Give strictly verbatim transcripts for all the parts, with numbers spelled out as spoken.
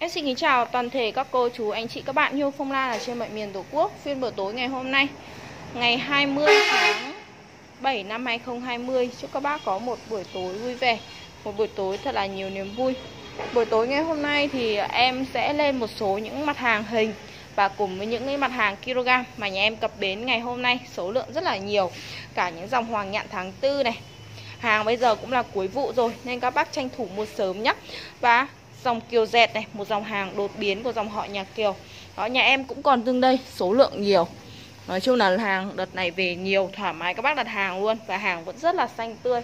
Em xin kính chào toàn thể các cô chú, anh chị, các bạn yêu Phong Lan ở trên mọi miền Tổ quốc. Phiên buổi tối ngày hôm nay, ngày hai mươi tháng bảy năm hai nghìn không trăm hai mươi. Chúc các bác có một buổi tối vui vẻ, một buổi tối thật là nhiều niềm vui. Buổi tối ngày hôm nay thì em sẽ lên một số những mặt hàng hình và cùng với những cái mặt hàng kg mà nhà em cập bến ngày hôm nay, số lượng rất là nhiều. Cả những dòng hoàng nhạn tháng tư này. Hàng bây giờ cũng là cuối vụ rồi nên các bác tranh thủ mua sớm nhé. Và dòng Kiều dẹt này, một dòng hàng đột biến của dòng họ nhà Kiều. Đó, nhà em cũng còn tương đây, số lượng nhiều. Nói chung là hàng đợt này về nhiều, thoải mái các bác đặt hàng luôn. Và hàng vẫn rất là xanh tươi.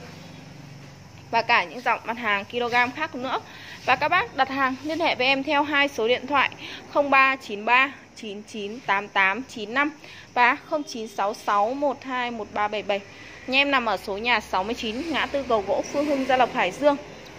Và cả những dòng mặt hàng kg khác nữa. Và các bác đặt hàng liên hệ với em theo hai số điện thoại không ba chín ba chín chín tám tám chín năm và không chín sáu sáu một hai một ba bảy bảy. Nhà em nằm ở số nhà sáu mươi chín, ngã tư Cầu Gỗ, Phương Hưng, Gia Lộc, Hải Dương.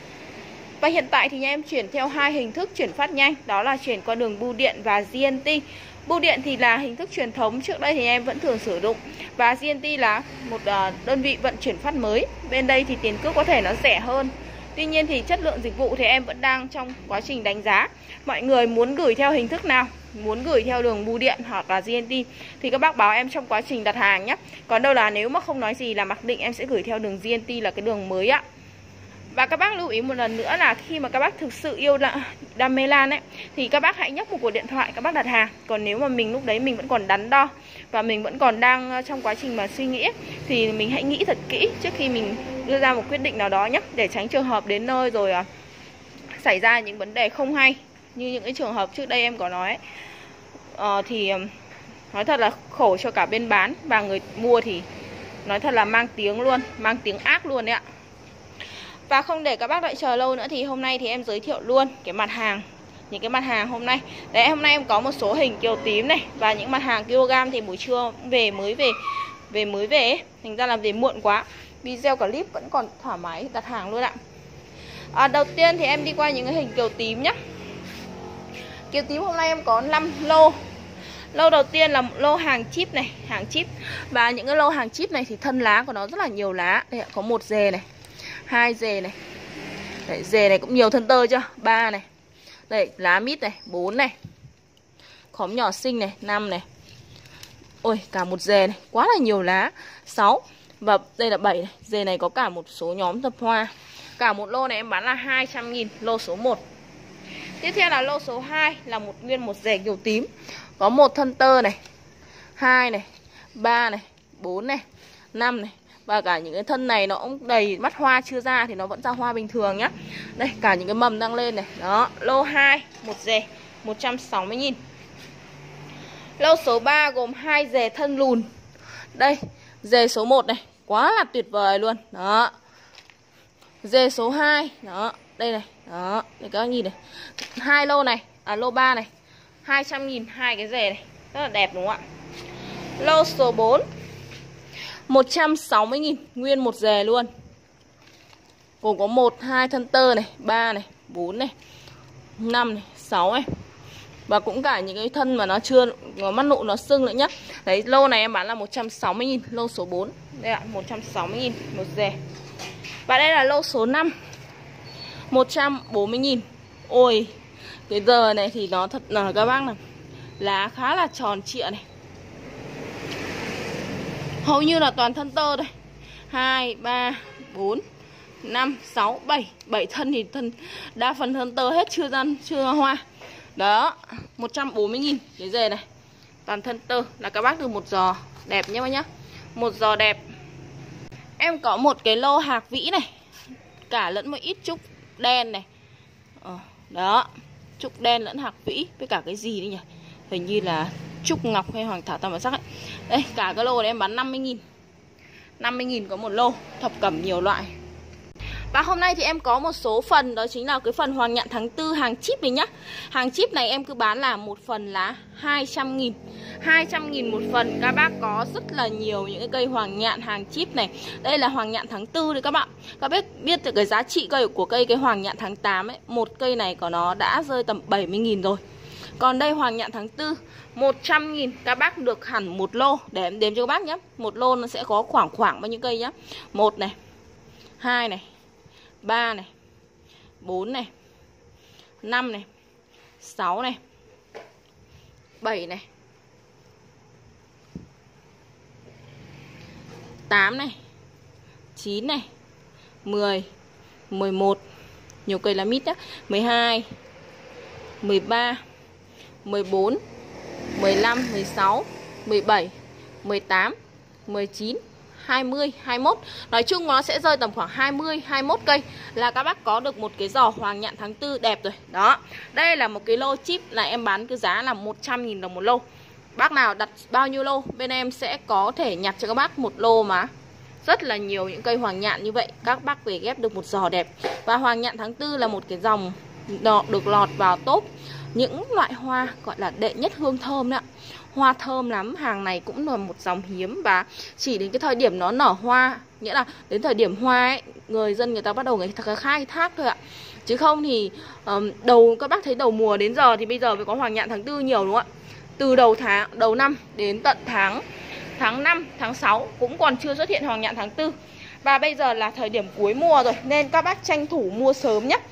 Và hiện tại thì nhà em chuyển theo hai hình thức chuyển phát nhanh, đó là chuyển qua đường bưu điện và giê en tê. Bưu điện thì là hình thức truyền thống trước đây thì em vẫn thường sử dụng, và giê en tê là một đơn vị vận chuyển phát mới. Bên đây thì tiền cước có thể nó rẻ hơn. Tuy nhiên thì chất lượng dịch vụ thì em vẫn đang trong quá trình đánh giá. Mọi người muốn gửi theo hình thức nào, muốn gửi theo đường bưu điện hoặc là giê en tê thì các bác báo em trong quá trình đặt hàng nhé. Còn đâu là nếu mà không nói gì là mặc định em sẽ gửi theo đường giê en tê là cái đường mới ạ. Và các bác lưu ý một lần nữa là khi mà các bác thực sự yêu đam mê lan ấy thì các bác hãy nhấc một cuộc điện thoại các bác đặt hàng. Còn nếu mà mình lúc đấy mình vẫn còn đắn đo và mình vẫn còn đang trong quá trình mà suy nghĩ ấy, thì mình hãy nghĩ thật kỹ trước khi mình đưa ra một quyết định nào đó nhé, để tránh trường hợp đến nơi rồi à, xảy ra những vấn đề không hay như những cái trường hợp trước đây em có nói ấy. Ờ, thì nói thật là khổ cho cả bên bán và người mua, thì nói thật là mang tiếng luôn, mang tiếng ác luôn đấy ạ. Và không để các bác đợi chờ lâu nữa thì hôm nay thì em giới thiệu luôn cái mặt hàng, những cái mặt hàng hôm nay. Đấy, hôm nay em có một số hình kiều tím này và những mặt hàng kg thì buổi trưa về mới về về mới về ấy. Thành ra là về muộn quá. Video clip vẫn còn thoải mái đặt hàng luôn ạ. À, đầu tiên thì em đi qua những cái hình kiều tím nhá. Kiều tím hôm nay em có năm lô. Lô đầu tiên là một lô hàng chip này, hàng chip. Và những cái lô hàng chip này thì thân lá của nó rất là nhiều lá. Đây ạ, có một dề này, hai dề này. Đấy, dề này cũng nhiều thân tơ chưa? Ba này. Đây, lá mít này, bốn này. Khóm nhỏ xinh này, năm này. Ôi, cả một dề này, quá là nhiều lá. Sáu. Và đây là bảy này, dề này có cả một số nhóm tập hoa. Cả một lô này em bán là hai trăm nghìn, lô số một. Tiếp theo là lô số hai là một nguyên một dề kiều tím. Có một thân tơ này, hai này, ba này, bốn này, năm này. Và cả những cái thân này nó cũng đầy mắt hoa chưa ra thì nó vẫn ra hoa bình thường nhá. Đây, cả những cái mầm đang lên này. Đó, lô hai, một dề, một trăm sáu mươi nghìn. Lô số ba gồm hai dề thân lùn. Đây, dề số một này, quá là tuyệt vời luôn. Đó. Dề số hai, đó, đây này. Đó, để các bác nhìn này. Hai lô này, à lô ba này, hai trăm nghìn hai cái dề này. Rất là đẹp đúng không ạ? Lô số bốn, một trăm sáu mươi nghìn, nguyên một dề luôn. Gồm có một, hai thân tơ này, ba này, bốn này, năm này, sáu này. Và cũng cả những cái thân mà nó chưa, nó mắt nụ nó sưng nữa nhá. Đấy, lô này em bán là một trăm sáu mươi nghìn, lô số bốn. Đây ạ, một trăm sáu mươi nghìn một dề. Và đây là lô số năm, một trăm bốn mươi nghìn. Ôi, cái giờ này thì nó thật là các bác này, lá khá là tròn trịa này. Hầu như là toàn thân tơ đây. Hai, ba, bốn, năm, sáu, bảy. bảy thân thì thân đa phần thân tơ hết, chưa ra chưa hoa. Đó, một trăm bốn mươi nghìn cái dề này. Toàn thân tơ là các bác được một giò đẹp nhá bác nhá. Một giò đẹp. Em có một cái lô hạc vĩ này, cả lẫn một ít trúc đen này. Ờ, đó, trúc đen lẫn hạc vĩ với cả cái gì đấy nhỉ? Hình như là trúc ngọc hay hoàng thảo tam sắc ấy. Đây, cả cái lô này em bán năm mươi nghìn. năm mươi nghìn có một lô, thập cẩm nhiều loại. Và hôm nay thì em có một số phần, đó chính là cái phần hoàng nhạn tháng tư hàng chip này nhá. Hàng chip này em cứ bán là một phần là hai trăm nghìn. hai trăm nghìn một phần. Các bác có rất là nhiều những cái cây hoàng nhạn hàng chip này. Đây là hoàng nhạn tháng tư đấy các bạn. Các bác biết được cái giá trị cây của cây cái hoàng nhạn tháng tám ấy, một cây này của nó đã rơi tầm bảy mươi nghìn rồi. Còn đây hoàng nhạn tháng tư một trăm nghìn, các bác được hẳn một lô. Để em đếm cho các bác nhé. Một lô nó sẽ có khoảng khoảng bao nhiêu cây nhá. Một này, hai này, ba này, bốn này, năm này, sáu này, bảy này, tám này, chín này, mười, mười một, nhiều cây lá mít nhá, mười hai, mười ba, mười bốn, mười lăm, mười sáu, mười bảy, mười tám, mười chín, hai mươi, hai mươi mốt. Nói chung nó sẽ rơi tầm khoảng hai mươi, hai mươi mốt cây là các bác có được một cái giò hoàng nhạn tháng tư đẹp rồi. Đó. Đây là một cái lô chip là em bán cái giá là một trăm nghìn đồng một lô. Bác nào đặt bao nhiêu lô bên em sẽ có thể nhặt cho các bác một lô mà rất là nhiều những cây hoàng nhạn như vậy. Các bác về ghép được một giò đẹp. Và hoàng nhạn tháng tư là một cái dòng được lọt vào top những loại hoa gọi là đệ nhất hương thơm đấy ạ. Hoa thơm lắm, hàng này cũng là một dòng hiếm. Và chỉ đến cái thời điểm nó nở hoa, nghĩa là đến thời điểm hoa ấy, người dân người ta bắt đầu người ta khai thác thôi ạ. Chứ không thì um, đầu các bác thấy đầu mùa đến giờ thì bây giờ mới có hoàng nhạn tháng tư nhiều đúng không ạ. Từ đầu tháng, đầu năm đến tận tháng tháng năm, tháng sáu cũng còn chưa xuất hiện hoàng nhạn tháng tư. Và bây giờ là thời điểm cuối mùa rồi nên các bác tranh thủ mua sớm nhé.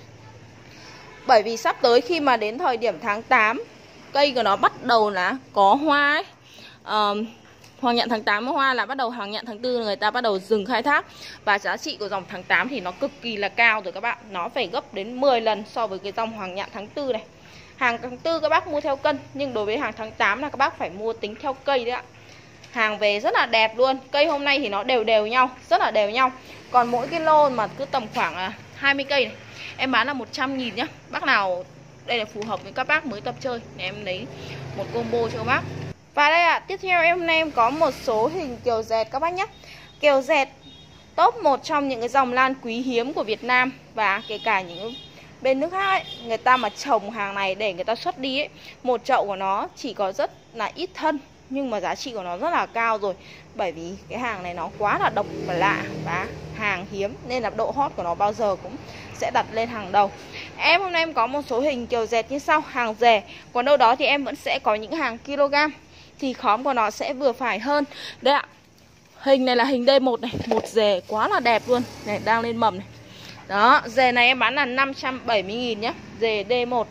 Bởi vì sắp tới khi mà đến thời điểm tháng tám, cây của nó bắt đầu là có hoa ấy. Uh, hoàng nhạn tháng tám hoa là bắt đầu hoàng nhạn tháng tư người ta bắt đầu dừng khai thác. Và giá trị của dòng tháng tám thì nó cực kỳ là cao rồi các bạn. Nó phải gấp đến mười lần so với cái dòng hoàng nhạn tháng tư này. Hàng tháng tư các bác mua theo cân, nhưng đối với hàng tháng tám là các bác phải mua tính theo cây đấy ạ. Hàng về rất là đẹp luôn. Cây hôm nay thì nó đều đều nhau, rất là đều nhau. Còn mỗi cái lô mà cứ tầm khoảng hai mươi cây này em bán là một trăm nghìn nhá. Bác nào đây là phù hợp với các bác mới tập chơi để em lấy một combo cho các bác. Và đây ạ, à, tiếp theo em hôm nay em có một số hình kiều dẹt các bác nhé. Kiều dẹt top một trong những cái dòng lan quý hiếm của Việt Nam. Và kể cả những bên nước khác ấy, người ta mà trồng hàng này để người ta xuất đi ấy, một chậu của nó chỉ có rất là ít thân nhưng mà giá trị của nó rất là cao rồi. Bởi vì cái hàng này nó quá là độc và lạ và hàng hiếm nên là độ hot của nó bao giờ cũng sẽ đặt lên hàng đầu. Em hôm nay em có một số hình kiều dẹt như sau, hàng rẻ. Còn đâu đó thì em vẫn sẽ có những hàng kg thì khóm của nó sẽ vừa phải hơn. Đây ạ, hình này là hình D một này, một rề quá là đẹp luôn. Này đang lên mầm này. Đó, rề này em bán là năm trăm bảy mươi nghìn nhé, rề D một.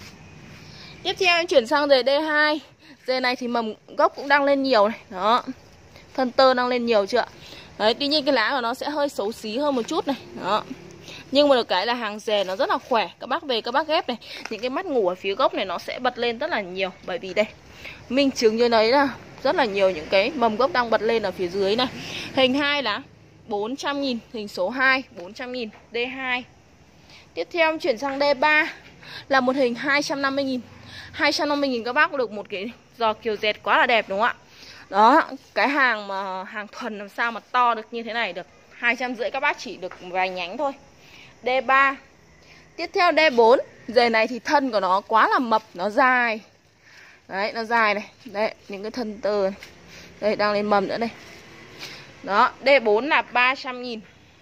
Tiếp theo em chuyển sang rề D hai. Rề này thì mầm gốc cũng đang lên nhiều này. Đó, thân tơ đang lên nhiều chưa ạ? Đấy, tuy nhiên cái lá của nó sẽ hơi xấu xí hơn một chút này. Đó. Nhưng mà được cái là hàng rề nó rất là khỏe. Các bác về các bác ghép này, những cái mắt ngủ ở phía gốc này nó sẽ bật lên rất là nhiều. Bởi vì đây, minh chứng như đấy là rất là nhiều những cái mầm gốc đang bật lên ở phía dưới này. Hình hai là bốn trăm nghìn, hình số hai bốn trăm nghìn, D hai. Tiếp theo em chuyển sang D ba là một hình hai trăm năm mươi nghìn. hai trăm năm mươi nghìn các bác được một cái giò kiều dẹt quá là đẹp đúng không ạ? Đó, cái hàng mà hàng thuần làm sao mà to được như thế này được. Hai trăm rưỡi các bác chỉ được vài nhánh thôi. D ba. Tiếp theo D bốn. Rề này thì thân của nó quá là mập, nó dài. Đấy, nó dài này. Đấy, những cái thân tơ này. Đây, đang lên mầm nữa đây. Đó, D bốn là ba trăm nghìn.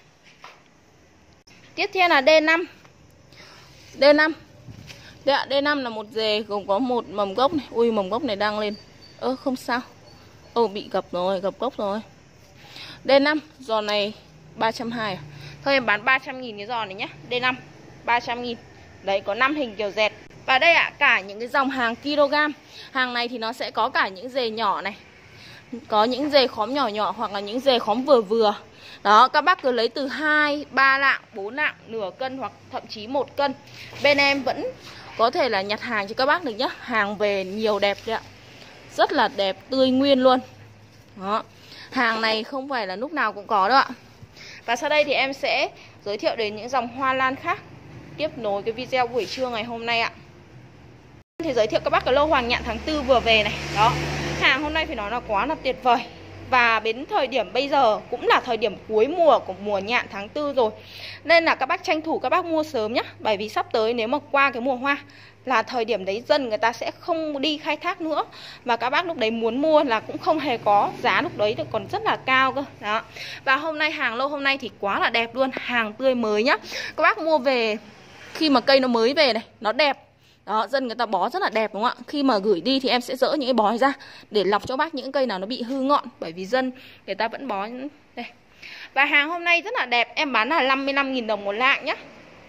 Tiếp theo là D năm. D năm. Đây ạ, D năm là một rề gồm có một mầm gốc này. Ui, mầm gốc này đang lên. Ơ, không sao. Ồ, bị gập rồi, gập gốc rồi. D năm, giò này ba trăm hai mươi. Thôi em bán ba trăm nghìn cái giò này nhé. D năm, ba trăm nghìn. Đấy, có năm hình kiều dẹt. Và đây ạ, cả những cái dòng hàng kg. Hàng này thì nó sẽ có cả những rề nhỏ này. Có những rề khóm nhỏ nhỏ hoặc là những rề khóm vừa vừa. Đó, các bác cứ lấy từ hai, ba lạng, bốn lạng, nửa cân hoặc thậm chí một cân. Bên em vẫn có thể là nhặt hàng cho các bác được nhé. Hàng về nhiều đẹp đấy ạ. Rất là đẹp, tươi nguyên luôn. Đó. Hàng này không phải là lúc nào cũng có đâu ạ. Và sau đây thì em sẽ giới thiệu đến những dòng hoa lan khác tiếp nối cái video buổi trưa ngày hôm nay ạ. Thì giới thiệu các bác cái lô hoàng nhạn tháng tư vừa về này. Đó, hàng hôm nay phải nói là quá là tuyệt vời. Và đến thời điểm bây giờ cũng là thời điểm cuối mùa của mùa nhạn tháng tư rồi. Nên là các bác tranh thủ các bác mua sớm nhé. Bởi vì sắp tới nếu mà qua cái mùa hoa là thời điểm đấy dân người ta sẽ không đi khai thác nữa. Và các bác lúc đấy muốn mua là cũng không hề có. Giá lúc đấy còn rất là cao cơ. Đó. Và hôm nay hàng lô hôm nay thì quá là đẹp luôn. Hàng tươi mới nhá. Các bác mua về khi mà cây nó mới về này, nó đẹp. Đó, dân người ta bó rất là đẹp đúng không ạ? Khi mà gửi đi thì em sẽ dỡ những cái bó ra để lọc cho bác những cây nào nó bị hư ngọn. Bởi vì dân người ta vẫn bó đây. Và hàng hôm nay rất là đẹp. Em bán là năm mươi lăm nghìn đồng một lạng nhá.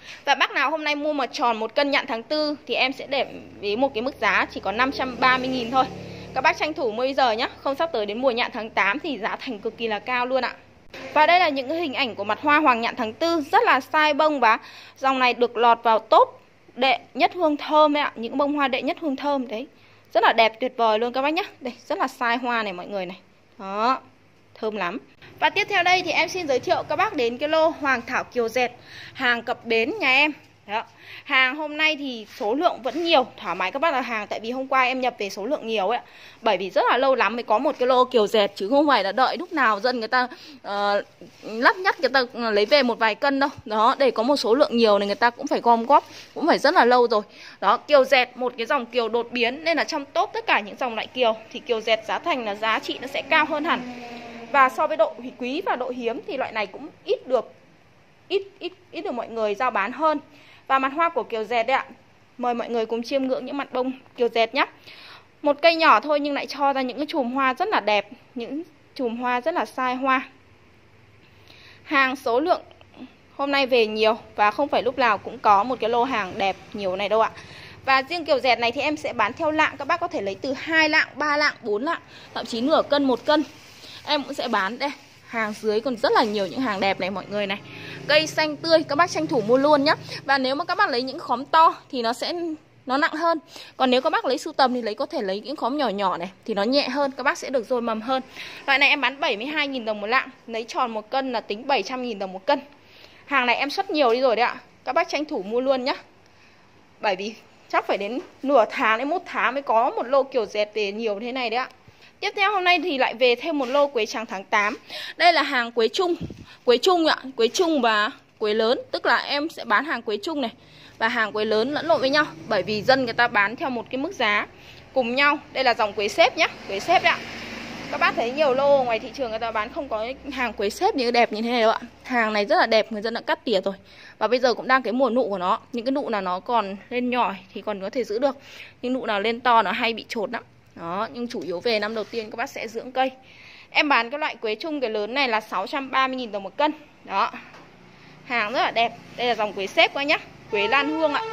Và bác nào hôm nay mua một tròn một cân nhạn tháng tư thì em sẽ để với một cái mức giá chỉ có năm trăm ba mươi nghìn thôi. Các bác tranh thủ mua bây giờ nhé, không sắp tới đến mùa nhạn tháng tám thì giá thành cực kỳ là cao luôn ạ. Và đây là những cái hình ảnh của mặt hoa hoàng nhạn tháng tư, rất là sai bông và dòng này được lọt vào top đệ nhất hương thơm ấy ạ. Những bông hoa đệ nhất hương thơm đấy, rất là đẹp tuyệt vời luôn các bác nhé. Đây, rất là sai hoa này mọi người này. Đó, thơm lắm. Và tiếp theo đây thì em xin giới thiệu các bác đến cái lô Hoàng Thảo Kiều Dẹt, hàng cập bến nhà em. Đó. Hàng hôm nay thì số lượng vẫn nhiều, thoải mái các bác là hàng, tại vì hôm qua em nhập về số lượng nhiều ấy. Bởi vì rất là lâu lắm mới có một cái lô Kiều Dẹt, chứ không phải là đợi lúc nào dân người ta uh, lắt nhắt người ta lấy về một vài cân đâu. Đó, để có một số lượng nhiều này người ta cũng phải gom góp, cũng phải rất là lâu rồi. Đó, Kiều Dẹt một cái dòng kiều đột biến, nên là trong top tất cả những dòng loại kiều thì Kiều Dẹt giá thành là giá trị nó sẽ cao hơn hẳn. Và so với độ quý và độ hiếm thì loại này cũng ít được ít ít ít được mọi người giao bán hơn. Và mặt hoa của Kiều Dẹt đấy ạ. Mời mọi người cùng chiêm ngưỡng những mặt bông Kiều Dẹt nhé. Một cây nhỏ thôi nhưng lại cho ra những cái chùm hoa rất là đẹp, những chùm hoa rất là sai hoa. Hàng số lượng hôm nay về nhiều và không phải lúc nào cũng có một cái lô hàng đẹp nhiều này đâu ạ. Và riêng Kiều Dẹt này thì em sẽ bán theo lạng, các bác có thể lấy từ hai lạng, ba lạng, bốn lạng, thậm chí nửa cân, một cân. Em cũng sẽ bán đây. Hàng dưới còn rất là nhiều những hàng đẹp này mọi người này. Cây xanh tươi, các bác tranh thủ mua luôn nhé. Và nếu mà các bác lấy những khóm to thì nó sẽ nó nặng hơn. Còn nếu các bác lấy sưu tầm thì lấy có thể lấy những khóm nhỏ nhỏ này thì nó nhẹ hơn, các bác sẽ được dồi mầm hơn. Loại này em bán bảy mươi hai nghìn đồng một lạng, lấy tròn một cân là tính bảy trăm nghìn đồng một cân. Hàng này em xuất nhiều đi rồi đấy ạ. Các bác tranh thủ mua luôn nhé. Bởi vì chắc phải đến nửa tháng đến một tháng mới có một lô Kiều Dẹt về nhiều thế này đấy ạ. Tiếp theo hôm nay thì lại về thêm một lô quế trắng tháng tám. Đây là hàng quế trung. Quế trung ạ, quế trung và quế lớn. Tức là em sẽ bán hàng quế trung này và hàng quế lớn lẫn lộn với nhau. Bởi vì dân người ta bán theo một cái mức giá cùng nhau. Đây là dòng quế xếp nhá, quế xếp đấy ạ. Các bác thấy nhiều lô ngoài thị trường người ta bán không có hàng quế xếp như đẹp như thế này đâu ạ. Hàng này rất là đẹp, người dân đã cắt tỉa rồi. Và bây giờ cũng đang cái mùa nụ của nó. Những cái nụ nào nó còn lên nhỏ thì còn có thể giữ được. Nhưng nụ nào lên to nó hay bị chột lắm. Đó, nhưng chủ yếu về năm đầu tiên các bác sẽ dưỡng cây. Em bán cái loại quế trung cái lớn này là sáu trăm ba mươi nghìn đồng một cân. Đó, hàng rất là đẹp. Đây là dòng quế xếp các nhá, quế lan hương ạ.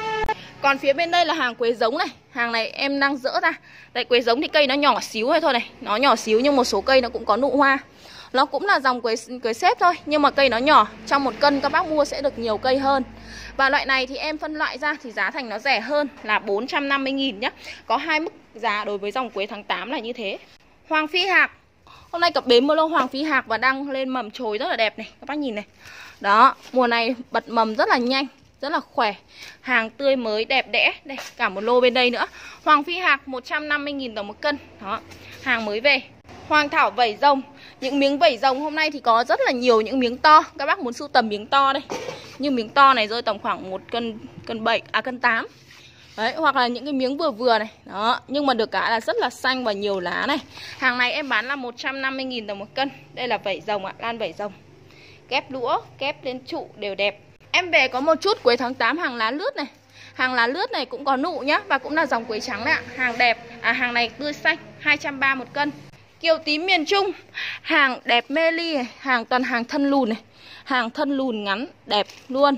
Còn phía bên đây là hàng quế giống này. Hàng này em đang dỡ ra. Đây, quế giống thì cây nó nhỏ xíu hay thôi này. Nó nhỏ xíu nhưng một số cây nó cũng có nụ hoa. Nó cũng là dòng quế, quế xếp thôi, nhưng mà cây nó nhỏ. Trong một cân các bác mua sẽ được nhiều cây hơn. Và loại này thì em phân loại ra thì giá thành nó rẻ hơn là bốn trăm năm mươi nghìn nhá. Có hai mức giá đối với dòng quế tháng tám là như thế. Hoàng phi hạc. Hôm nay cập bến một lô hoàng phi hạc và đang lên mầm chồi rất là đẹp này. Các bác nhìn này. Đó, mùa này bật mầm rất là nhanh, rất là khỏe. Hàng tươi mới đẹp đẽ. Đây, cả một lô bên đây nữa. Hoàng phi hạc một trăm năm mươi nghìn đồng một cân. Đó, hàng mới về. Hoàng thảo vẩy rồng. Những miếng vẩy rồng hôm nay thì có rất là nhiều những miếng to. Các bác muốn sưu tầm miếng to đây. Như miếng to này rơi tầm khoảng một cân, cân bảy, à cân tám. Đấy, hoặc là những cái miếng vừa vừa này. Đó, nhưng mà được cả là rất là xanh và nhiều lá này. Hàng này em bán là một trăm năm mươi nghìn đồng một cân. Đây là vẩy rồng ạ, lan vẩy rồng. Kép đũa, kép lên trụ đều đẹp. Em về có một chút quế tháng tám hàng lá lướt này. Hàng lá lướt này cũng có nụ nhá. Và cũng là dòng quế trắng đấy ạ. Hàng đẹp, à hàng này tươi xanh, hai trăm ba mươi một cân. Kiều tím miền Trung. Hàng đẹp mê ly này. Hàng toàn hàng thân lùn này. Hàng thân lùn ngắn, đẹp luôn.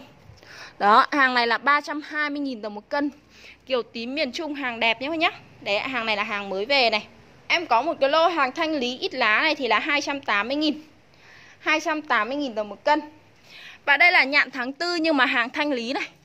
Đó, hàng này là ba trăm hai mươi nghìn đồng một cân. Kiều tím miền Trung hàng đẹp nhé nhá. Đấy, hàng này là hàng mới về này. Em có một cái lô hàng thanh lý ít lá này thì là hai trăm tám mươi nghìn. hai trăm tám mươi nghìn đồng một cân. Và đây là nhạn tháng tư nhưng mà hàng thanh lý này,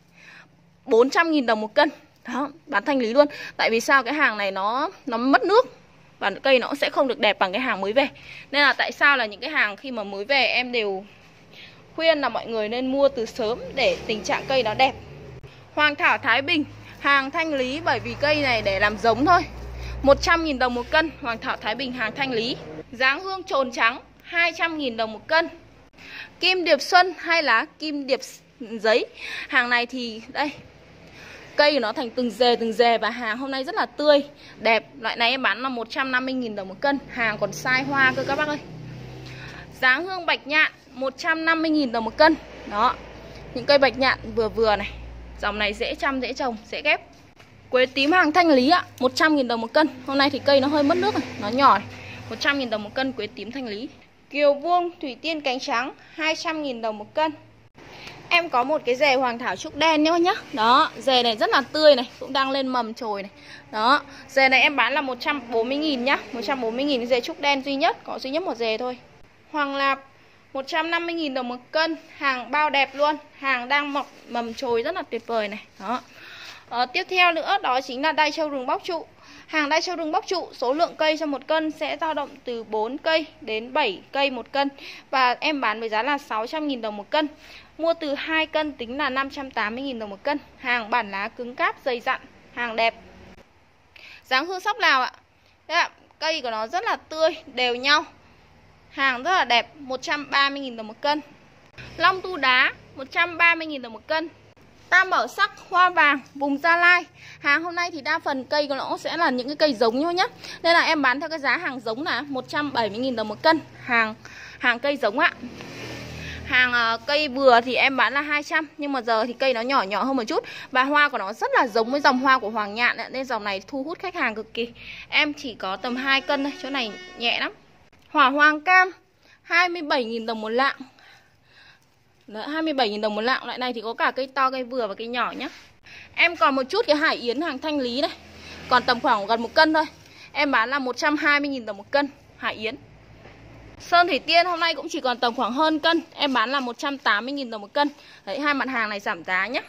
bốn trăm nghìn đồng một cân. Đó, bán thanh lý luôn. Tại vì sao cái hàng này nó nó mất nước và cây nó sẽ không được đẹp bằng cái hàng mới về. Nên là tại sao là những cái hàng khi mà mới về em đều khuyên là mọi người nên mua từ sớm để tình trạng cây nó đẹp. Hoàng thảo Thái Bình, hàng thanh lý bởi vì cây này để làm giống thôi. một trăm nghìn đồng một cân. Hoàng thảo Thái Bình hàng thanh lý. Dáng hương trồn trắng hai trăm nghìn đồng một cân. Kim điệp xuân hay lá kim điệp giấy. Hàng này thì đây, cây nó thành từng rề từng rề và hàng hôm nay rất là tươi, đẹp. Loại này em bán là một trăm năm mươi nghìn đồng một cân. Hàng còn sai hoa cơ các bác ơi. Dáng hương bạch nhạn một trăm năm mươi nghìn đồng một cân. Đó, những cây bạch nhạn vừa vừa này. Dòng này dễ chăm, dễ trồng, dễ ghép. Quế tím hàng thanh lý ạ, một trăm nghìn đồng một cân. Hôm nay thì cây nó hơi mất nước này, nó nhỏ này. một trăm nghìn đồng một cân quế tím thanh lý. Kiều vuông thủy tiên cánh trắng hai trăm nghìn đồng một cân. Em có một cái rề hoàng thảo trúc đen nhá nhá. Đó, rề này rất là tươi này, cũng đang lên mầm chồi này. Đó, rề này em bán là một trăm bốn mươi nghìn nhá, một trăm bốn mươi nghìn rề trúc đen duy nhất, có duy nhất một rề thôi. Hoàng lạp một trăm năm mươi nghìn đồng một cân, hàng bao đẹp luôn, hàng đang mọc mầm chồi rất là tuyệt vời này. Đó. Ờ, tiếp theo nữa đó chính là đai trâu rừng bóc trụ. Hàng đai trâu rừng bóc trụ, số lượng cây cho một cân sẽ dao động từ bốn cây đến bảy cây một cân. Và em bán với giá là sáu trăm nghìn đồng một cân. Mua từ hai cân tính là năm trăm tám mươi nghìn đồng một cân. Hàng bản lá cứng cáp, dày dặn, hàng đẹp. Dáng hương sóc Lào ạ. Đấy ạ, cây của nó rất là tươi, đều nhau. Hàng rất là đẹp, một trăm ba mươi nghìn đồng một cân. Long tu đá, một trăm ba mươi nghìn đồng một cân. Tam bảo sắc hoa vàng vùng Gia Lai. Hàng hôm nay thì đa phần cây của nó sẽ là những cái cây giống thôi nhá. Nên là em bán theo cái giá hàng giống là một trăm bảy mươi nghìn đồng một cân. Hàng hàng cây giống ạ. Hàng uh, cây vừa thì em bán là hai trăm. Nhưng mà giờ thì cây nó nhỏ nhỏ hơn một chút. Và hoa của nó rất là giống với dòng hoa của Hoàng Nhạn ạ. Nên dòng này thu hút khách hàng cực kỳ. Em chỉ có tầm hai cân thôi, chỗ này nhẹ lắm. Hỏa hoàng cam hai mươi bảy nghìn đồng một lạng. Đấy, hai mươi bảy nghìn đồng một lạng. Loại này thì có cả cây to, cây vừa và cây nhỏ nhá. Em còn một chút cái hải yến hàng thanh lý này, còn tầm khoảng gần một cân thôi. Em bán là một trăm hai mươi nghìn đồng một cân hải yến. Sơn thủy tiên hôm nay cũng chỉ còn tầm khoảng hơn cân. Em bán là một trăm tám mươi nghìn đồng một cân. Đấy, hai mặt hàng này giảm giá nhé.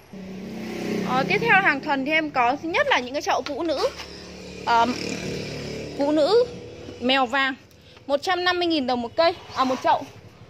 Ờ, tiếp theo hàng thuần thì em có thứ nhất là những cái chậu vũ nữ. à, Vũ nữ mèo vàng một trăm năm mươi nghìn đồng một cây. À một chậu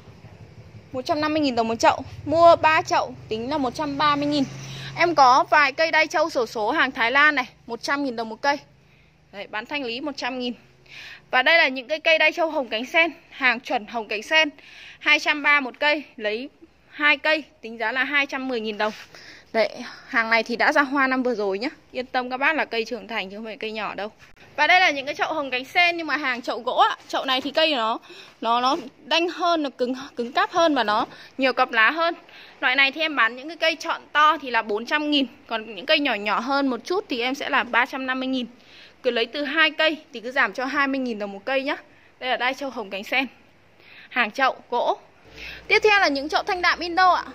một trăm năm mươi nghìn đồng một chậu. Mua ba chậu tính là một trăm ba mươi nghìn. Em có vài cây đai trâu xổ số hàng Thái Lan này, một trăm nghìn đồng một cây. Đấy, bán thanh lý một trăm nghìn. Và đây là những cái cây đai trâu hồng cánh sen, hàng chuẩn hồng cánh sen, hai trăm ba mươi một cây, lấy hai cây tính giá là hai trăm mười nghìn đồng. Đấy, hàng này thì đã ra hoa năm vừa rồi nhá. Yên tâm các bác là cây trưởng thành chứ không phải cây nhỏ đâu. Và đây là những cái chậu hồng cánh sen nhưng mà hàng chậu gỗ ạ. Chậu này thì cây nó nó nó đanh hơn, nó cứng cứng cáp hơn và nó nhiều cặp lá hơn. Loại này thì em bán những cái cây trọn to thì là bốn trăm nghìn, còn những cây nhỏ nhỏ hơn một chút thì em sẽ là ba trăm năm mươi nghìn. Cứ lấy từ hai cây thì cứ giảm cho hai mươi nghìn đồng một cây nhá. Đây là đai trâu hồng cánh sen. Hàng chậu gỗ. Tiếp theo là những chậu thanh đạm Indo ạ.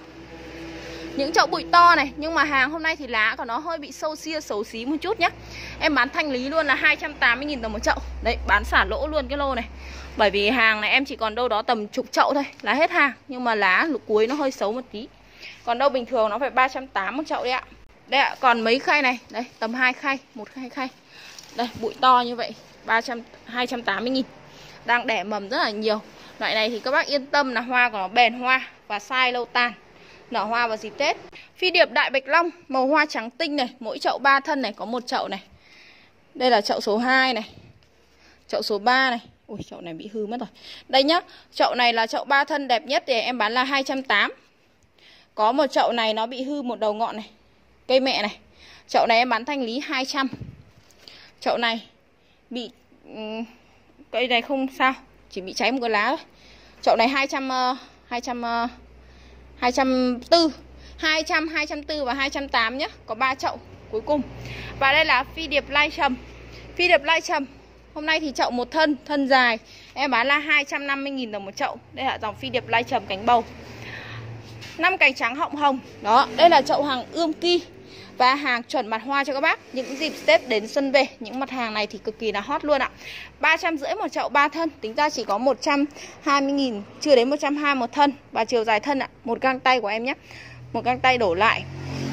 Những chậu bụi to này, nhưng mà hàng hôm nay thì lá của nó hơi bị sâu sia xấu xí một chút nhá. Em bán thanh lý luôn là hai trăm tám mươi nghìn đồng một chậu. Đấy, bán xả lỗ luôn cái lô này. Bởi vì hàng này em chỉ còn đâu đó tầm chục chậu thôi là hết hàng. Nhưng mà lá cuối nó hơi xấu một tí. Còn đâu bình thường nó phải ba trăm tám mươi một chậu đấy ạ. Đây ạ, còn mấy khay này, đây, tầm hai khay, một khay khay. Đây, bụi to như vậy, ba trăm, hai trăm tám mươi nghìn. Đang đẻ mầm rất là nhiều. Loại này thì các bác yên tâm là hoa của nó bền hoa và sai lâu tàn. Nở hoa vào dịp Tết. Phi điệp đại bạch long màu hoa trắng tinh này, mỗi chậu ba thân này, có một chậu này. Đây là chậu số hai này. Chậu số ba này. Ui, chậu này bị hư mất rồi. Đây nhá, chậu này là chậu ba thân đẹp nhất thì em bán là hai trăm tám mươi. Có một chậu này nó bị hư một đầu ngọn này, cây mẹ này. Chậu này em bán thanh lý hai trăm. Chậu này bị um, cây này không sao, chỉ bị cháy một cái lá thôi. Chậu này hai trăm uh, hai trăm uh, hai trăm bốn mươi, hai trăm, hai trăm bốn mươi và hai trăm tám mươi nhé. Có ba chậu cuối cùng. Và đây là phi điệp lai trầm. Phi điệp lai trầm hôm nay thì chậu một thân, thân dài em bán là hai trăm năm mươi nghìn đồng một chậu. Đây là dòng phi điệp lai trầm cánh bầu. Năm cánh trắng họng hồng. Đó, đây là chậu hàng ươm ki và hàng chuẩn mặt hoa cho các bác. Những dịp Tết đến xuân về, những mặt hàng này thì cực kỳ là hot luôn ạ. Ba trăm rưỡi một chậu ba thân, tính ra chỉ có một trăm hai mươi nghìn, chưa đến một trăm hai mươi một thân. Và chiều dài thân ạ, một gang tay của em nhé. Một gang tay đổ lại.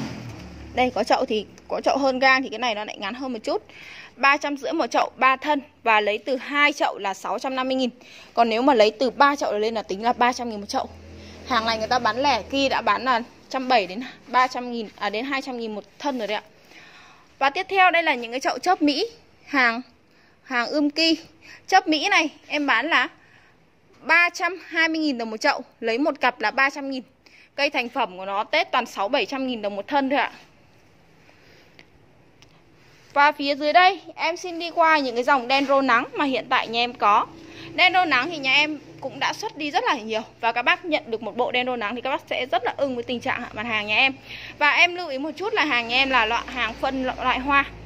Đây có chậu thì có chậu hơn gang thì cái này nó lại ngắn hơn một chút. Ba trăm rưỡi một chậu ba thân và lấy từ hai chậu là sáu trăm năm mươi nghìn. Còn nếu mà lấy từ ba chậu lên là tính là ba trăm nghìn một chậu. Hàng này người ta bán lẻ kia đã bán là một trăm bảy mươi đến ba trăm nghìn, à đến hai trăm nghìn một thân rồi đấy ạ. Và tiếp theo đây là những cái chậu chớp Mỹ, hàng hàng ươm ki. Chớp Mỹ này em bán là ba trăm hai mươi nghìn đồng một chậu, lấy một cặp là ba trăm nghìn. Cây thành phẩm của nó Tết toàn sáu bảy trăm nghìn đồng một thân thôi ạ. Và phía dưới đây em xin đi qua những cái dòng dendro nắng mà hiện tại nhà em có. Dendro nắng thì nhà em cũng đã xuất đi rất là nhiều. Và các bác nhận được một bộ dendro nắng thì các bác sẽ rất là ưng với tình trạng mặt hàng nhà em. Và em lưu ý một chút là hàng nhà em là loại hàng phân loại hoa.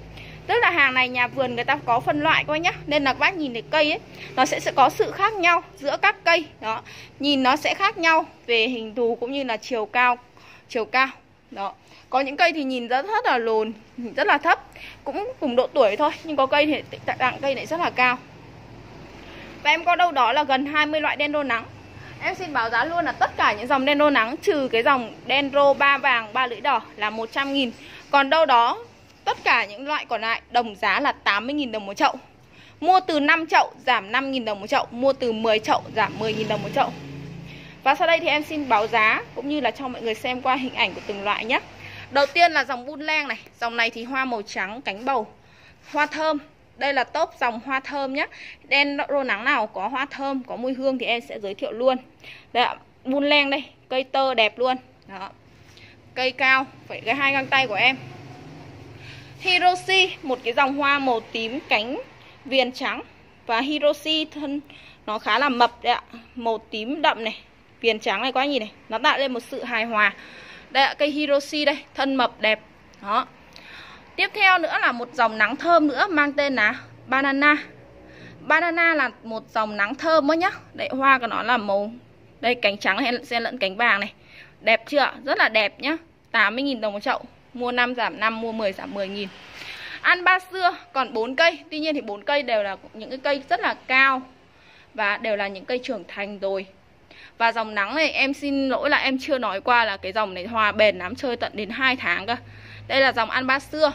Tức là hàng này nhà vườn người ta có phân loại coi nhá. Nên là các bác nhìn thấy cây ấy, nó sẽ, sẽ có sự khác nhau giữa các cây. Đó, nhìn nó sẽ khác nhau về hình thù cũng như là chiều cao. Chiều cao. Đó. Có những cây thì nhìn rất, rất là lùn, rất là thấp, cũng cùng độ tuổi thôi. Nhưng có cây thì tặng cây lại rất là cao. Và em có đâu đó là gần hai mươi loại dendro nắng. Em xin báo giá luôn là tất cả những dòng dendro nắng trừ cái dòng dendro ba vàng, ba lưỡi đỏ là một trăm nghìn. Còn đâu đó tất cả những loại còn lại đồng giá là tám mươi nghìn đồng một chậu. Mua từ năm chậu giảm năm nghìn đồng một chậu, mua từ mười chậu giảm mười nghìn đồng một chậu. Và sau đây thì em xin báo giá cũng như là cho mọi người xem qua hình ảnh của từng loại nhé. Đầu tiên là dòng Bun Leng này. Dòng này thì hoa màu trắng, cánh bầu, hoa thơm. Đây là top dòng hoa thơm nhé. Dendro nắng nào có hoa thơm, có mùi hương thì em sẽ giới thiệu luôn. Đây ạ, Bun Leng đây, cây tơ đẹp luôn. Đó. Cây cao, phải cái hai găng tay của em. Hiroshi, một cái dòng hoa màu tím, cánh viền trắng. Và Hiroshi thân nó khá là mập đấy ạ. Màu tím đậm này, viền trắng này, quá nhìn này. Nó tạo lên một sự hài hòa. Đây ạ, cây Hiroshi đây, thân mập đẹp. Đó. Tiếp theo nữa là một dòng nắng thơm nữa mang tên là Banana. Banana là một dòng nắng thơm đó nhá. Đây, hoa của nó là màu, đây cánh trắng xen lẫn cánh vàng này. Đẹp chưa? Rất là đẹp nhá. tám mươi nghìn đồng một chậu. Mua năm giảm năm, mua mười giảm mười nghìn. An Ba Xưa còn bốn cây. Tuy nhiên thì bốn cây đều là những cái cây rất là cao và đều là những cây trưởng thành rồi. Và dòng nắng này em xin lỗi là em chưa nói qua là cái dòng này hoa bền lắm, chơi tận đến hai tháng cơ. Đây là dòng An Ba Xưa.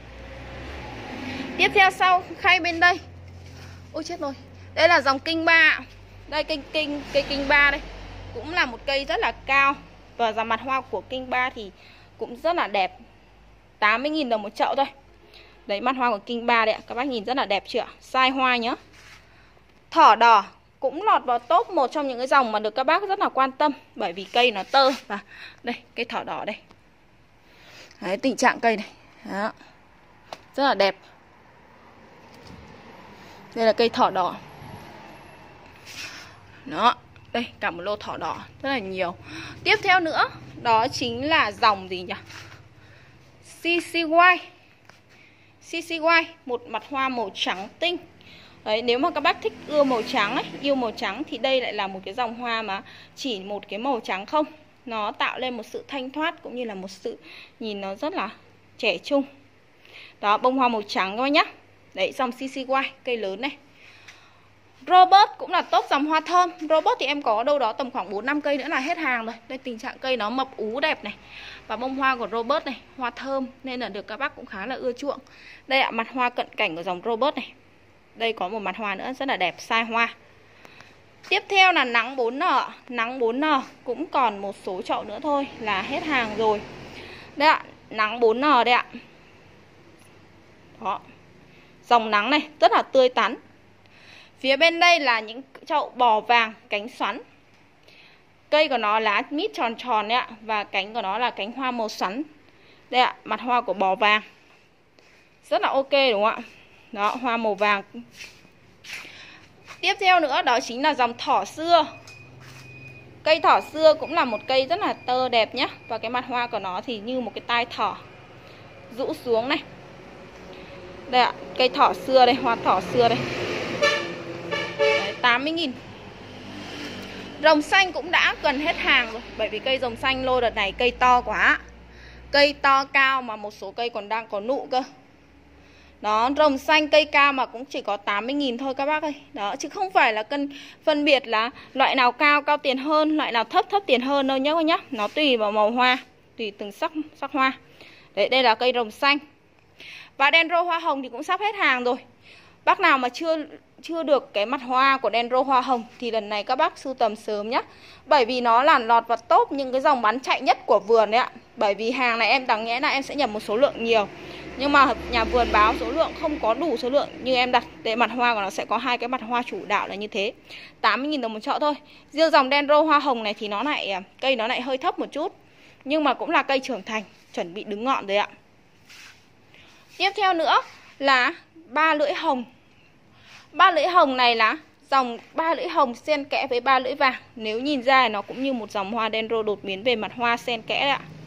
Tiếp theo sau khay bên đây. Ôi chết rồi. Đây là dòng Kinh Ba. Đây cây kinh cây Kinh Ba đây. Cũng là một cây rất là cao. Và dòng mặt hoa của Kinh Ba thì cũng rất là đẹp. tám mươi nghìn đồng một chậu thôi. Đấy, mặt hoa của Kinh Ba đấy ạ. Các bác nhìn rất là đẹp chưa? Sai hoa nhá. Thỏ đỏ cũng lọt vào top một trong những cái dòng mà được các bác rất là quan tâm. Bởi vì cây nó tơ. Và đây, cây thỏ đỏ đây. Đấy, tình trạng cây này. Đó. Rất là đẹp. Đây là cây thỏ đỏ. Đó. Đây, cả một lô thỏ đỏ. Rất là nhiều. Tiếp theo nữa, đó chính là dòng gì nhỉ? xê xê i. xê xê i, một mặt hoa màu trắng tinh. Đấy, nếu mà các bác thích ưa màu trắng ấy, yêu màu trắng thì đây lại là một cái dòng hoa mà chỉ một cái màu trắng không. Nó tạo lên một sự thanh thoát cũng như là một sự nhìn nó rất là trẻ trung. Đó, bông hoa màu trắng các bác nhá. Đấy, dòng xê xê i, cây lớn này. Robert cũng là top dòng hoa thơm. Robert thì em có đâu đó tầm khoảng bốn năm cây nữa là hết hàng rồi. Đây, tình trạng cây nó mập ú đẹp này. Và bông hoa của Robert này, hoa thơm nên là được các bác cũng khá là ưa chuộng. Đây ạ, mặt hoa cận cảnh của dòng Robert này. Đây có một mặt hoa nữa rất là đẹp, sai hoa. Tiếp theo là nắng bốn nở. Nắng bốn nở cũng còn một số chậu nữa thôi là hết hàng rồi. Đây ạ, nắng bốn nở đây ạ. Đó. Dòng nắng này rất là tươi tắn. Phía bên đây là những chậu bò vàng cánh xoắn. Cây của nó lá mít tròn tròn đấy ạ. Và cánh của nó là cánh hoa màu xoắn. Đây ạ, mặt hoa của bò vàng. Rất là ok đúng không ạ? Đó, hoa màu vàng. Tiếp theo nữa đó chính là dòng thỏ xưa. Cây thỏ xưa cũng là một cây rất là tơ đẹp nhá. Và cái mặt hoa của nó thì như một cái tai thỏ rũ xuống này. Đây ạ, cây thỏ xưa đây, hoa thỏ xưa đây. Đấy, tám mươi nghìn. Rồng xanh cũng đã gần hết hàng rồi. Bởi vì cây rồng xanh lô đợt này cây to quá. Cây to cao mà một số cây còn đang có nụ cơ. Đó, rồng xanh cây cao mà cũng chỉ có tám mươi nghìn thôi các bác ơi. Đó, chứ không phải là cân phân biệt là loại nào cao cao tiền hơn, loại nào thấp thấp tiền hơn đâu nhá các nhá. Nó tùy vào màu hoa, tùy từng sắc sắc hoa. Đấy, đây là cây rồng xanh. Và dendro hoa hồng thì cũng sắp hết hàng rồi. Bác nào mà chưa chưa được cái mặt hoa của dendro hoa hồng thì lần này các bác sưu tầm sớm nhá. Bởi vì nó là lọt vào top những cái dòng bán chạy nhất của vườn đấy ạ. Bởi vì hàng này em đáng nhẽ là em sẽ nhập một số lượng nhiều. Nhưng mà nhà vườn báo số lượng không có đủ số lượng như em đặt. Để mặt hoa của nó sẽ có hai cái mặt hoa chủ đạo là như thế. tám mươi nghìn đồng một chậu thôi. Riêng dòng dendro hoa hồng này thì nó lại cây nó lại hơi thấp một chút. Nhưng mà cũng là cây trưởng thành, chuẩn bị đứng ngọn rồi ạ. Tiếp theo nữa là ba lưỡi hồng. Ba lưỡi hồng này là dòng ba lưỡi hồng xen kẽ với ba lưỡi vàng. Nếu nhìn ra nó cũng như một dòng hoa dendro đột biến về mặt hoa xen kẽ đấy ạ.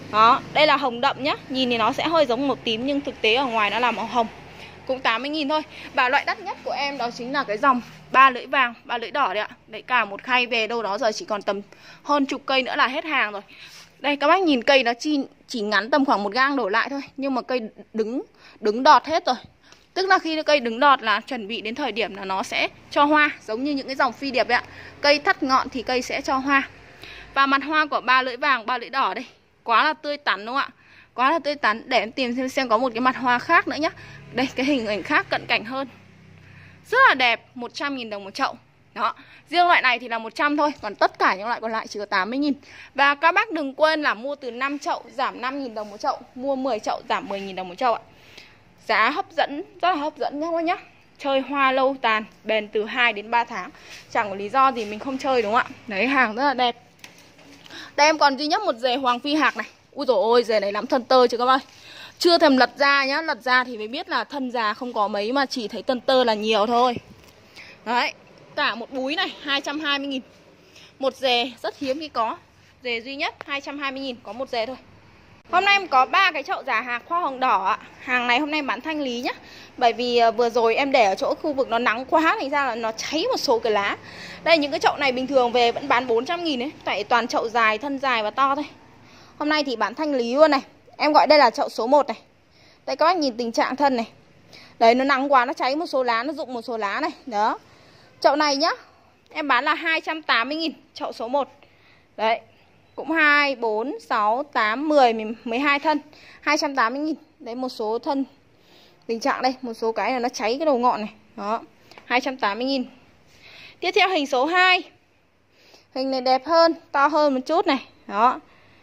Đó, đây là hồng đậm nhá. Nhìn thì nó sẽ hơi giống màu tím nhưng thực tế ở ngoài nó là màu hồng. Cũng tám mươi nghìn thôi. Và loại đắt nhất của em đó chính là cái dòng ba lưỡi vàng, ba lưỡi đỏ đấy ạ. Đấy, cả một khay về đâu đó giờ chỉ còn tầm hơn chục cây nữa là hết hàng rồi. Đây các bác nhìn cây nó chỉ, chỉ ngắn tầm khoảng một gang đổ lại thôi. Nhưng mà cây đứng đứng đọt hết rồi. Tức là khi cây đứng đọt là chuẩn bị đến thời điểm là nó sẽ cho hoa. Giống như những cái dòng phi điệp ấy ạ. Cây thắt ngọn thì cây sẽ cho hoa. Và mặt hoa của ba lưỡi vàng, ba lưỡi đỏ đây quá là tươi tắn đúng không ạ? Quá là tươi tắn. Để em tìm xem, xem có một cái mặt hoa khác nữa nhá. Đây, cái hình ảnh khác cận cảnh hơn. Rất là đẹp, một trăm nghìn đồng một chậu. Đó, riêng loại này thì là một trăm thôi. Còn tất cả những loại còn lại chỉ có tám mươi nghìn. Và các bác đừng quên là mua từ năm chậu giảm năm nghìn đồng một chậu. Mua mười chậu giảm mười nghìn đồng một chậu ạ. Giá hấp dẫn, rất là hấp dẫn nhá các bác nhá. Chơi hoa lâu tàn, bền từ hai đến ba tháng. Chẳng có lý do gì mình không chơi đúng không ạ? Đấy, hàng rất là đẹp. Đây em còn duy nhất một dề hoàng phi hạc này. Ui dồi ôi, dề này lắm thân tơ chứ các bác. Chưa thèm lật ra nhá. Lật ra thì mới biết là thân già không có mấy mà chỉ thấy thân tơ là nhiều thôi. Đấy, cả một búi này hai trăm hai mươi nghìn. Một dề rất hiếm khi có. Dề duy nhất hai trăm hai mươi nghìn, có một dề thôi. Hôm nay em có ba cái chậu giả hạc hoa hồng đỏ ạ. Hàng này hôm nay bán thanh lý nhá. Bởi vì vừa rồi em để ở chỗ khu vực nó nắng quá, thành ra là nó cháy một số cái lá. Đây, những cái chậu này bình thường về vẫn bán bốn trăm nghìn đấy. Tại toàn chậu dài, thân dài và to thôi. Hôm nay thì bán thanh lý luôn này. Em gọi đây là chậu số một này. Đây các bác nhìn tình trạng thân này. Đấy, nó nắng quá, nó cháy một số lá, nó rụng một số lá này. Đó. Chậu này nhá, em bán là hai trăm tám mươi nghìn, chậu số một. Đấy, cũng hai, bốn, sáu, tám, mười, mười hai thân, hai trăm tám mươi nghìn. Đấy, một số thân tình trạng đây, một số cái là nó cháy cái đầu ngọn này. Đó, hai trăm tám mươi nghìn. Tiếp theo hình số hai. Hình này đẹp hơn, to hơn một chút này. Đó,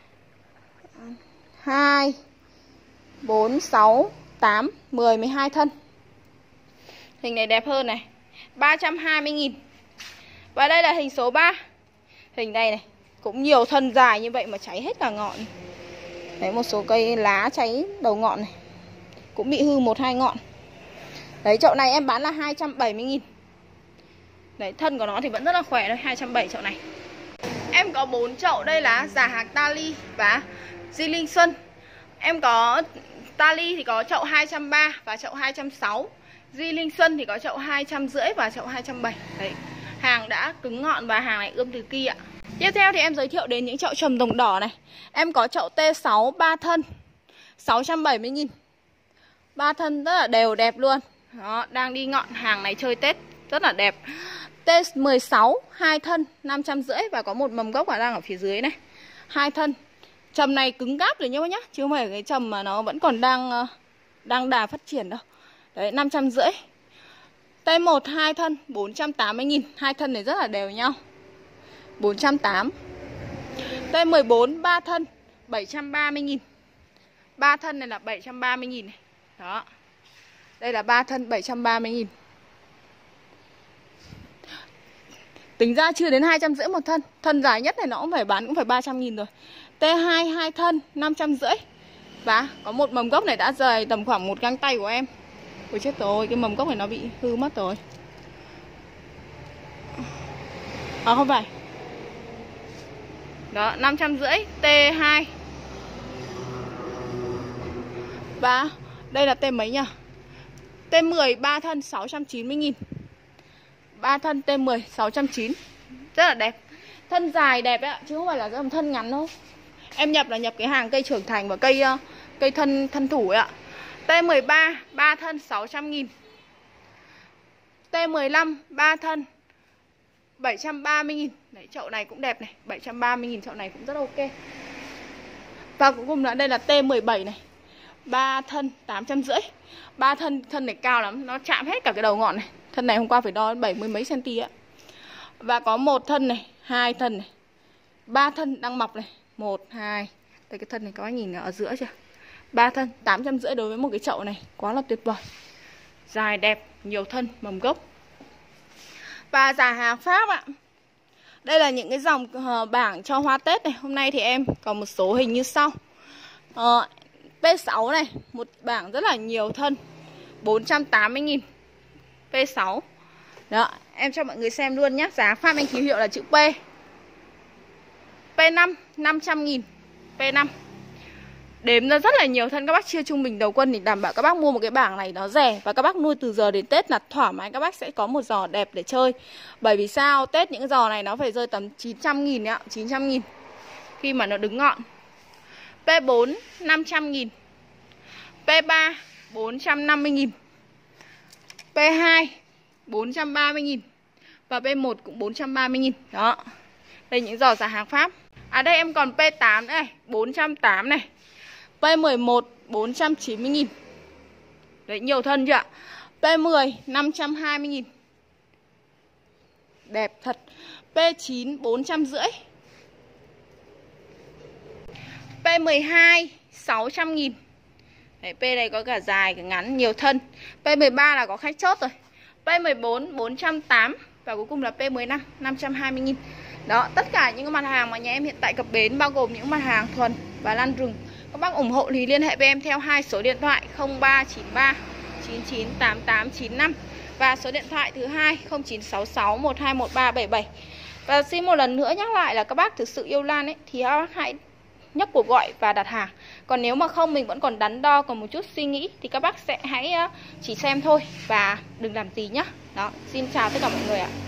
hai, bốn, sáu, tám, mười, mười hai thân. Hình này đẹp hơn này, ba trăm hai mươi nghìn. Và đây là hình số ba. Hình này này, cũng nhiều thân dài như vậy mà cháy hết cả ngọn. Đấy, một số cây lá cháy đầu ngọn này, cũng bị hư một hai ngọn. Đấy, chậu này em bán là hai trăm bảy mươi nghìn. Đấy, thân của nó thì vẫn rất là khỏe thôi, hai trăm bảy mươi chậu này. Em có bốn chậu, đây là giả hạc Tali và Di Linh Xuân. Em có Tali thì có chậu hai trăm ba mươi và chậu hai trăm sáu mươi. Di Linh Xuân thì có chậu hai trăm rưỡi và chậu hai trăm bảy mươi. Đấy, hàng đã cứng ngọn và hàng này ươm từ kia ạ. Tiếp theo thì em giới thiệu đến những chậu trầm đồng đỏ này. Em có chậu T sáu ba thân, sáu trăm bảy mươi nghìn. ba thân rất là đều đẹp luôn. Đó, đang đi ngọn, hàng này chơi Tết rất là đẹp. T mười sáu hai thân, năm trăm rưỡi và có một mầm gốc ở đang ở phía dưới này. Hai thân. Trầm này cứng cáp rồi nhá nhá, chứ không phải cái trầm mà nó vẫn còn đang đang đà phát triển đâu. Đấy, năm trăm rưỡi. T một hai thân, bốn trăm tám mươi nghìn. Hai thân này rất là đều nhau, bốn trăm tám mươi. T mười bốn ba thân, bảy trăm ba mươi nghìn. ba thân này là bảy trăm ba mươi nghìn này. Đó. Đây là ba thân bảy trăm ba mươi nghìn. Tính ra chưa đến hai trăm rưỡi một thân. Thân dài nhất này nó cũng phải bán cũng phải ba trăm nghìn rồi. T hai hai thân, năm trăm rưỡi. Và có một mầm gốc này đã dài tầm khoảng một găng tay của em. Ôi chết rồi, cái mầm gốc này nó bị hư mất rồi. À không phải. Đó, năm trăm rưỡi. T hai. Và đây là T mấy nhỉ? T mười ba thân, sáu trăm chín mươi nghìn. ba thân T mười, sáu trăm chín mươi. Rất là đẹp. Thân dài đẹp đấy ạ, chứ không phải là dòng thân ngắn đâu. Em nhập là nhập cái hàng cây trưởng thành và cây cây thân thân thủ ấy ạ. T mười ba, ba thân, sáu trăm nghìn. T mười lăm, ba thân, bảy trăm ba mươi nghìn. Đấy, chậu này cũng đẹp này, bảy trăm ba mươi nghìn, chậu này cũng rất ok. Và cuối cùng là đây là T mười bảy này, ba thân, tám trăm rưỡi. ba thân, thân này cao lắm, nó chạm hết cả cái đầu ngọn này. Thân này hôm qua phải đo bảy mươi mấy cm ạ. Và có một thân này, hai thân này, ba thân đang mọc này, một, hai. Đây cái thân này có nhìn ở giữa chưa? ba thân, tám trăm rưỡi đối với một cái chậu này, quá là tuyệt vời. Dài đẹp, nhiều thân, mầm gốc. Và giả hạc Pháp ạ. Đây là những cái dòng uh, bảng cho hoa Tết này. Hôm nay thì em có một số hình như sau. uh, P sáu này, một bảng rất là nhiều thân, bốn trăm tám mươi nghìn. P sáu. Đó, em cho mọi người xem luôn nhé. Giá Pháp anh ký hiệu là chữ P. P năm, năm trăm nghìn. P năm. Đếm ra rất là nhiều thân, các bác chia trung bình đầu quân thì đảm bảo các bác mua một cái bảng này nó rẻ. Và các bác nuôi từ giờ đến Tết là thoải mái, các bác sẽ có một giò đẹp để chơi. Bởi vì sao? Tết những cái giò này nó phải rơi tầm chín trăm nghìn ạ, chín trăm nghìn khi mà nó đứng ngọn. P bốn năm trăm nghìn, P ba bốn trăm năm mươi nghìn, P hai bốn trăm ba mươi nghìn và P một cũng bốn trăm ba mươi nghìn. Đó. Đây những giò giá hàng Pháp. À đây em còn P tám này, bốn trăm tám mươi này. P mười một bốn trăm chín mươi nghìn. Đấy, nhiều thân chưa ạ? P mười năm trăm hai mươi nghìn. Đẹp thật. P chín bốn trăm rưỡi. P mười hai sáu trăm nghìn. Đấy, P này có cả dài cả ngắn, nhiều thân. P mười ba là có khách chốt rồi. P mười bốn bốn trăm tám mươi. Và cuối cùng là P mười lăm năm trăm hai mươi nghìn. Đó, tất cả những mặt hàng mà nhà em hiện tại cập bến bao gồm những mặt hàng thuần và lan rừng. Các bác ủng hộ thì liên hệ với em theo hai số điện thoại không ba chín ba chín chín tám tám chín năm và số điện thoại thứ hai không chín sáu sáu một hai một ba bảy bảy. Và xin một lần nữa nhắc lại là các bác thực sự yêu lan ấy thì các bác hãy nhấc cuộc gọi và đặt hàng. Còn nếu mà không, mình vẫn còn đắn đo, còn một chút suy nghĩ thì các bác sẽ hãy chỉ xem thôi và đừng làm gì nhá. Đó, xin chào tất cả mọi người ạ.